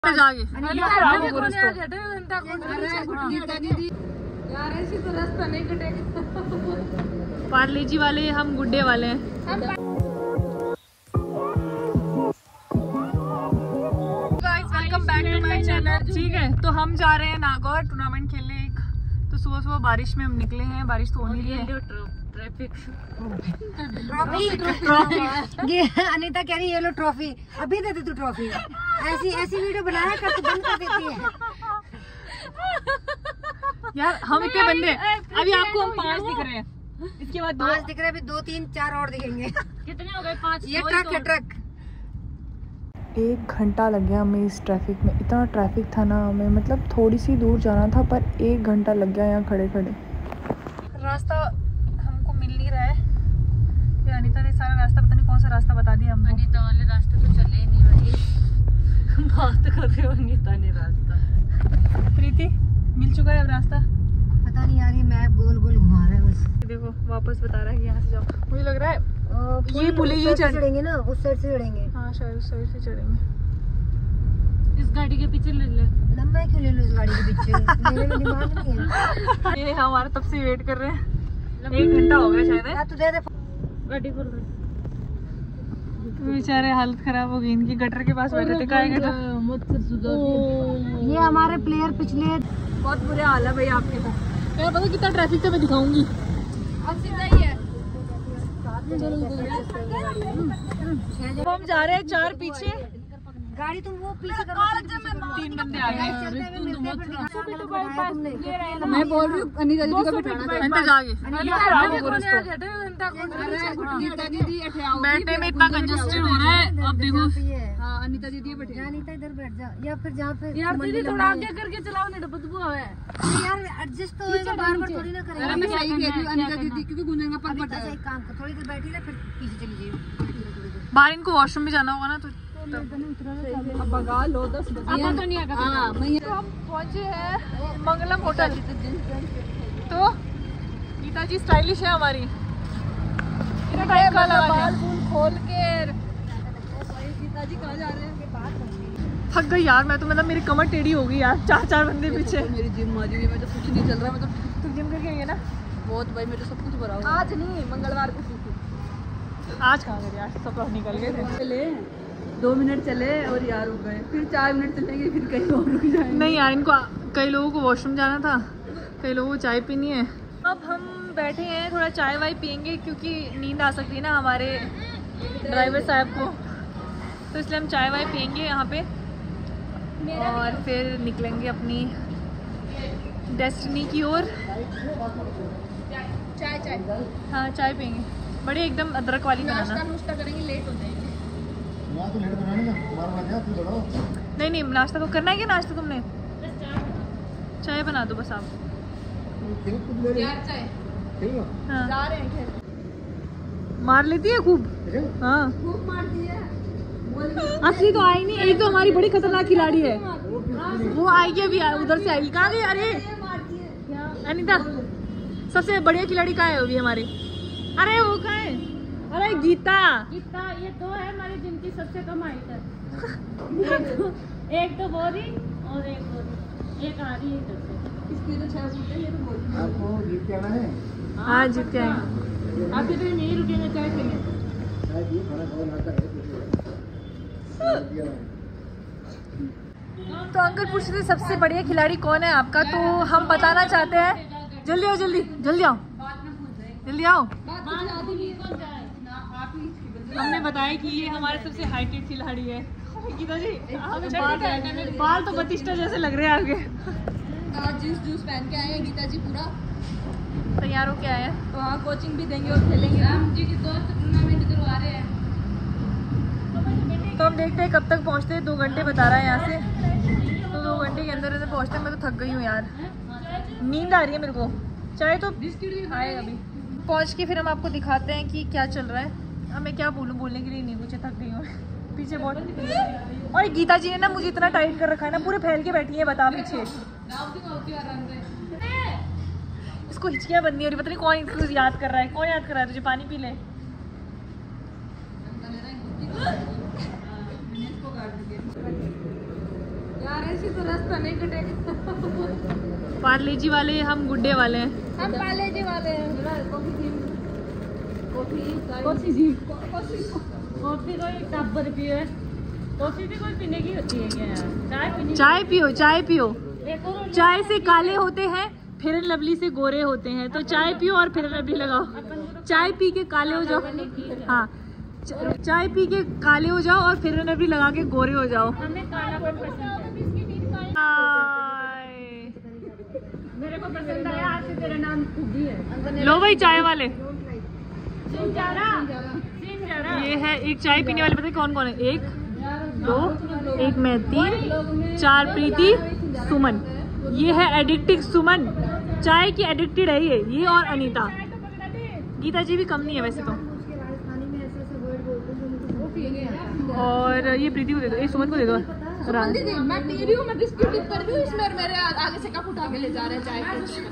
जाके पार्लेजी वाले हम गुड्डे वाले हैं। Welcome back to my channel. ठीक है, तो हम जा रहे हैं नागौर टूर्नामेंट खेलने एक। तो सुबह सुबह बारिश में हम निकले हैं, बारिश तो हो नहीं रही है। ट्रैफिक ट्रॉफी ये अनीता कह रही है, ये लो ट्रॉफी, अभी दे दे तू ट्रॉफी। ऐसी वीडियो बनाया कर तू बंद कर देती है यार। हम इतने बंदे अभी आपको हम 5 दिख रहे हैं, इसके बाद 5 दिख रहे हैं, अभी 2 3 4 और दिखेंगे। कितने हो गए? 5। ये ट्रक है, ट्रक। 1 घंटा लग गया हमें इस ट्रैफिक में। इतना ट्रैफिक था ना, हमें मतलब थोड़ी सी दूर जाना था पर 1 घंटा लग गया यहाँ खड़े खड़े। रास्ता हमको मिल नहीं रहा है। ये अनीता ने सारा रास्ता, पता नहीं कौन सा रास्ता बता दिया हमको। अनीता वाले रास्ते तो चले ही नहीं भाई। बात कर रहे हो अनीता ने रास्ता। प्रीति मिल चुका है अब रास्ता? पता नहीं यार, ये मैप गोल गोल घुमा रहा है बस। देखो वापस बता रहा है कि यहाँ से जाओ। मुझे लग रहा है ये पुल ही चढ़ेंगे ना, उस साइड से चढ़ेंगे। हाँ शायद उस साइड से चढ़ेंगे। इस गाड़ी के पीछे ले ले। लंबा क्यों ले लो इस गाड़ी के पीछे? मेरे में दिमाग नहीं है। ये हमारा तब से वेट कर रहे हैं, 1 घंटा हो गया शायद है। तू दे दे गाड़ी खोल रही। बेचारे हालत खराब हो गई इनकी, गटर के पास बैठे थे। ये हमारे प्लेयर पिछले बहुत बुरे हाल है भाई आपके तो। यार पता कितना ट्रैफिक था, मैं दिखाऊंगी। अब सीधा ही है। अब हम जा रहे हैं 4 पीछे। गाड़ी तुम वो पीछे करो। 3 बंदे आ गए। मैं बोल रही हूँ अनीता दीदी को बिठाना। अंदर जाके बैठने में इतना कंजस्टेड हो रहा है। अब देखो हाँ अनीता दीदी बैठे। अनीता इधर बैठ जा, या फिर जहाँ पे यार दीदी थोड़ा आगे करके चलाओ, नहीं तो बदबू है यार। एडजस्ट तो होएगा, बार-बार थोड़ी ना करेंगे। मैं सही कह रही हूँ अनीता दीदी, क्योंकि गुंजन का पग बटा है। एक काम कर, थोड़ी देर बैठी रह, फिर पीछे चली जाइए। बाहर इनको वॉशरूम में जाना होगा ना, तो अब भगा लो 10 बजे तो नहीं आएगा। हाँ तो हम पहुंचे हैं मंगलम होटल। तो गीता जी स्टाइलिश है हमारी, इतना टाइम का लगा बाल खोल के। गीता जी कहाँ जा रहे हैं? थक गई यार मैं तो, मतलब मेरी कमर टेढ़ी हो गई यार। 4 बंदे पीछे। मेरी जिम आ रही है, मैं तो कुछ नहीं चल रहा। मैं तो तू जिम करके आई है ना? बहुत भाई, मेरे सब कुछ भरा हुआ। आज नहीं, मंगलवार को सीखी। आज कहाँ गए यार, सब लोग निकल गए थे। चले 2 मिनट चले और यार रुक गए, फिर 4 मिनट चलेंगे, फिर कहीं और रुक जाएंगे। नहीं यार, इनको कई लोगों को वॉशरूम जाना था, कई लोगों को चाय पीनी है। अब हम बैठे हैं, थोड़ा चाय वाय पियेंगे क्योंकि नींद आ सकती है ना हमारे ड्राइवर साहब को, तो इसलिए हम चाय वाय पियेंगे यहाँ पे और फिर निकलेंगे अपनी डेस्टिनी की ओर। चाय हाँ चाय पियेंगे, बड़े एकदम अदरक वाली बनाना। नाश्ता करेंगे, लेट हो जाएंगे। नहीं नाश्ता तो करना है। क्या नाश्ता तुमने? चाय बना दो बस आप। चाय हाँ। जा रहे हैं घर। मार लेती है खूब। हाँ खूब मारती है। असली तो आई नहीं, एक तो हमारी बड़ी खतरनाक खिलाड़ी है, वो आएगी अभी, उधर से आएगी। कहाँ गई? अरे अनीता, सबसे बढ़िया खिलाड़ी कहाँ है अभी हमारी? अरे वो कहाँ है? अरे गीता। ये 2 है हमारी जिनकी सबसे कम हाइट है। एक तो बोरी और एक बोरी, एक आ रही है इधर से। इसकी तो 6 फुट है, ये तो बोरी। आपको जीत के आना है? हाँ जीत के आएंगे। आप इधर नहीं रुकेंगे, चाय पिएंगे। तो अंकल पूछ रहे थे सबसे बढ़िया खिलाड़ी कौन है आपका, तो हम बताना चाहते हैं। जल्दी आओ, जल्दी आओ, जल्दी आओ। हमने बताया कि ये हमारे सबसे हाइटेड खिलाड़ी है। गीता जी बाल तो बतिस्टा जैसे लग रहे हैं आगे। आज जूस पहन के आए हैं गीता जी, पूरा तैयार हो के आए हैं। तो वहाँ कोचिंग भी देंगे और खेलेंगे। राम जी की दोस्त टूर्नामेंट करवा रहे हैं, तो हम देखते हैं कब तक पहुँचते हैं। 2 घंटे बता रहा है यहाँ से, तो 2 घंटे के अंदर पहुँचते हैं। मैं तो थक गई हूँ यार, नींद आ रही है मेरे को। चाहे तो आएगा अभी। पहुँच के फिर हम आपको दिखाते हैं कि क्या चल रहा है। अब मैं क्या बोलूँ, बोलने के लिए नहीं कुछ, थक गई हूँ पीछे बहुत। और गीता जी ने ना मुझे इतना टाइट कर रखा है ना, पूरे फैल के बैठी है। बता पीछे इसको हिचकियाँ बननी हो रही, पता नहीं कौन इसको याद कर रहा है। कौन याद कर रहा है तुझे? पानी पी ले। यार ऐसी तो रास्ता नहीं कटेगा। पार्ले-जी वाले हम गुड्डे वाले हैं। हम पार्ले-जी वाले हैं। कॉफी को एक टब्बर पियो है। कॉफी भी कोई पीने की होती है क्या यार? चाय पीनी। चाय पियो, चाय पियो। चाय से काले होते हैं, फेयर एंड लवली से गोरे होते हैं। तो चाय पियो और फेयर एंड लवली लगाओ। चाय पी के काले हो जाओ। हाँ, चाय पी के काले हो जाओ और फेयर एंड लवली लगा के गोरे हो जाओ। हमें कालापन पसंद है। मेरे को पसंद आया। आज से तेरा नाम खुदी है। लो भाई चाय वाले। सिंजारा। ये है एक चाय पीने वाले, पता है कौन कौन है? 1 2 1 मैं 3 4 प्रीति, सुमन। ये है एडिक्टिव सुमन, चाय की एडिक्टेड है ये और अनीता। गीता जी भी कम नहीं है वैसे तो। और ये प्रीति को दे दो, ये सुमन को दे दो। मैं पी रही हूँ, मैं बिस्किट डिप कर रही हूँ इसमें और मेरे आगे से कप उठा के ले जा रहे हैं चाय को।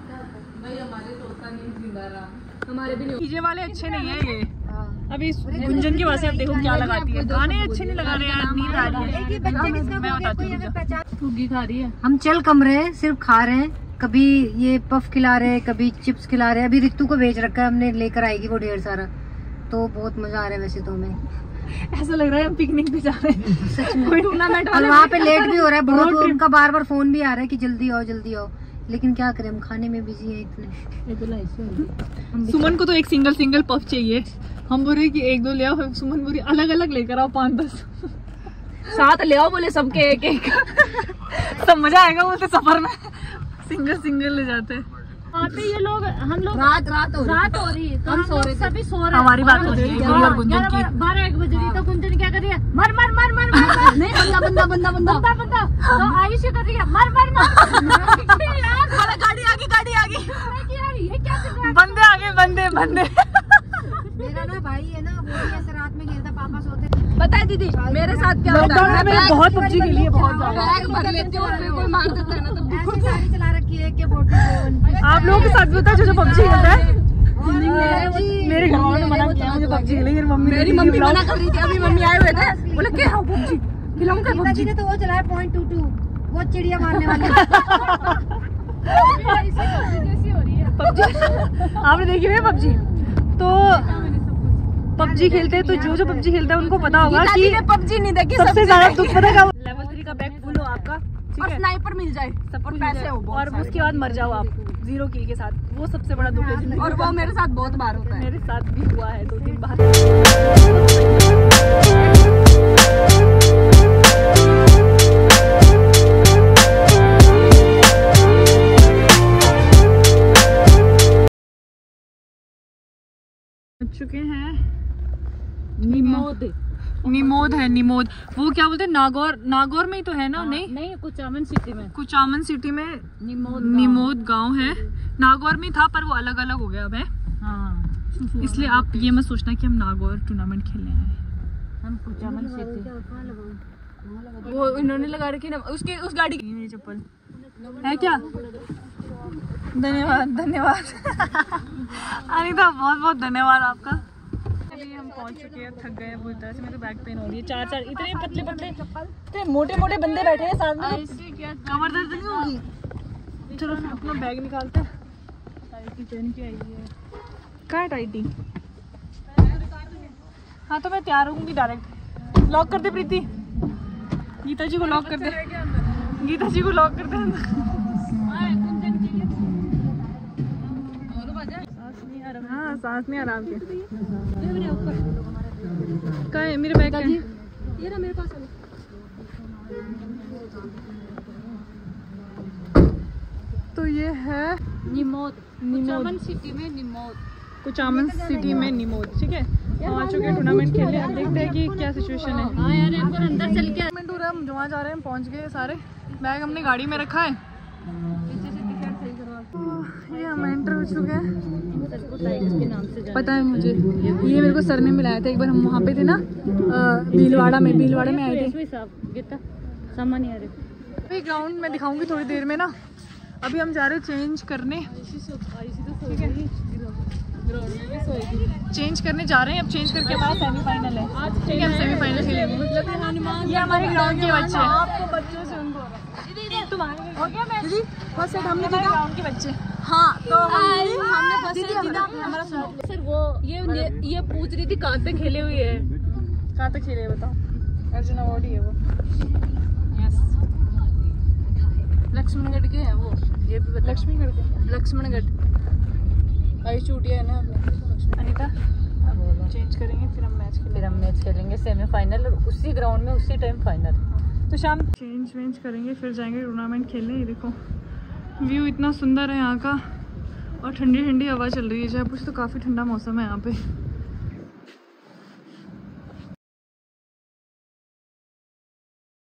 हमारे भी डीजे वाले अच्छे नहीं है ये। अभी गुंजन की वजह से अब देखो क्या लगाती है। गाने अच्छे नहीं लगा रहे यार, नींद आ रही है। मैं बताती हूँ। फुग्गी खा रही है। हम चल कम रहे, सिर्फ खा रहे हैं। कभी ये पफ खिला रहे हैं, कभी चिप्स खिला रहे हैं। अभी रितु को बेच रखा है हमने, लेकर आएगी वो ढेर सारा। तो बहुत मजा आ रहा है वैसे तो हमें। ऐसा लग रहा है हम पिकनिक पे जा रहे हैं सच में। टूर्नामेंट और वहाँ पे लेट भी हो रहा है बहुत। उनका बार बार फोन भी आ रहा है कि जल्दी आओ जल्दी आओ, लेकिन क्या करें हम खाने में बिजी हैं इतने। सुमन को तो एक सिंगल पफ चाहिए। हम बोल रहे कि 1-2 ले आओ, सुमन बोली अलग अलग लेकर आओ 5-10 साथ ले आओ बोले सबके एक एक। सब मजा आएगा बोलते सफर में। सिंगल ले जाते हैं। वहाँ पे ये लोग हम लोग रात हो रही है तो हम सो रहे, सभी सो रहे। हमारी बात हो रही है गुड़ी और गुंजन की। 12-1 बज रही तो गुंजन क्या कर रही है? मर नहीं बंदा तो आयुषी कर रही है मर गाड़ी आगे ये क्या चल रहा है? बंदे आगे बंदे। मेरा ना भाई है ना, वो भी ऐसे रात में खेलता, पापा सोते। पता है दीदी मेरे साथ क्या होता है? मैं बहुत पबजी खेली है, बहुत ज्यादा। बैग भर लेती हूँ और फिर कोई मार देता है ना तो ऐसी सारी चला रखी है कि 47। आप लोगों के साथ भी होता है जो पबजी खेलता है? मेरे घर वालों ने मना किया मुझे पबजी खेलने की। मेरी मम्मी मना कर रही थी। अभी मम्मी आए हुए थे, बोले क्या हो पबजी खिलाऊं क्या? गीता जी ने तो वो चलाया .22, वो चिड़िया मारने वाली। पबजी आपने देखी है पबजी? तो पबजी खेलते हैं तो जो पबजी खेलता है उनको पता होगा कि पबजी नहीं देखी। सबसे ज्यादा दुख पता क्या? लेवल 3 का बैग फुल हो आपका, ठीक और है, स्नाइपर मिल जाए और पैसे हो और उसके बाद मर जाओ आप 0 किल के साथ। वो सबसे बड़ा दुख है। और वो मेरे साथ बहुत बार होता है। मेरे साथ भी हुआ है 2-3 बार। चुके हैं निमोद है। निमोद वो क्या बोलते हैं? नागौर में ही तो है ना? नहीं कुचामन सिटी में निमोद गांव है। नागौर में था पर वो अलग अलग हो गया अब है। हाँ, इसलिए आप ये मत सोचना कि हम नागौर टूर्नामेंट खेलने आए। हम कुचामन सिटी। वो इन्होंने लगा रखी ना उसकी उस गाड़ी की। मेरी चप्पल है क्या? धन्यवाद अनीता, बहुत धन्यवाद आपका। अभी हम पहुंच चुके हैं, थक गए पूरी तरह से। मेरे बैक पेन हो रही है। 4 इतने पतले इतने मोटे बंदे बैठे हैं साथ में, कमर दर्द नहीं होगी? चलो अपना बैग निकालते हैं। टाइटी पहन के आई है। कहाँ है टाइटी? हाँ तो मैं तैयार होंगी डायरेक्ट। लॉक कर दे प्रीति, गीता जी को लॉक कर दे। हाँ सांस नहीं आराम के। कहाँ है मेरे बैग? ये ना मेरे पास तो ये है कुचामन सिटी में निमोद, ठीक है। हम आ चुके हैं टूर्नामेंट खेलने। अब देखते हैं कि क्या सिचुएशन है। हाँ यार एक बार अंदर चल के टूर्नामेंट हो रहा है, हम जहाँ जा रहे हैं पहुँच गए सारे। बैग हमने गाड़ी में रखा है। ये हम एंटर हो चुके हैं। के नाम से पता है मुझे, ये मेरे को सर ने मिलाया था एक बार। हम वहाँ पे थे ना भीलवाड़ा में आए थे। सामान आ रहे। अभी ग्राउंड में दिखाऊंगी थोड़ी देर में ना। अभी हम जा रहे हैं चेंज करने, ठीक है? चेंज करने जा रहे हैं। अब चेंज करके बाद सेमीफाइनल है, ठीक है? हम सेमीफाइनल खेलेंगे। ये हमारे ग्राउंड के बच्चे हैं। तुम्हारे हो गया मैच? दीदी फर्स्ट सेट हमने जीता ग्राउंड के बच्चे। हाँ तो हमने फर्स्ट सेट जीता हमारा सर वो ये पूछ रही थी कहाँ तक खेले हुई है। कहाँ तक खेले बताओ। अर्जुन अवार्ड ही है वो। यस लक्ष्मणगढ़ के हैं वो, ये भी बता। लक्ष्मणगढ़ आई चूटिया है ना अनीता। चेंज करेंगे फिर हम मैच खेलेंगे सेमीफाइनल और उसी ग्राउंड में उसी टाइम फाइनल। तो शाम चेंज करेंगे फिर जाएंगे टूर्नामेंट खेलने। ये देखो व्यू इतना सुंदर है यहाँ का और ठंडी ठंडी हवा चल रही है। जयपुर से तो काफ़ी ठंडा मौसम है यहाँ पे।